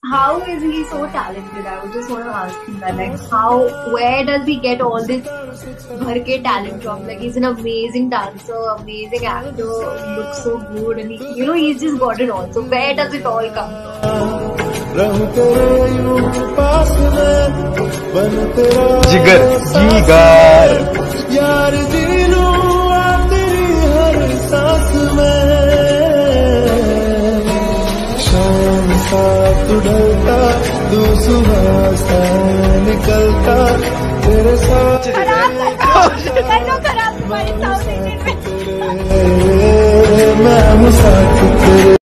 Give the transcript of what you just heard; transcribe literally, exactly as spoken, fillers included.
How is he so talented? I was just want to ask him that. Like, how, where does he get all this bhar ke talent from? Like, he's an amazing dancer, amazing actor, he looks so good, and he, you know, he's just got it all. So, where does it all come from? जिगर जिगर यार जी लूं तेरी हर सांस में, शाम सा तू ढलता तू सुबह सा निकलता तेरे साथ खराब तुम्हारी साउथ इंडियन में मैं मुसाफिर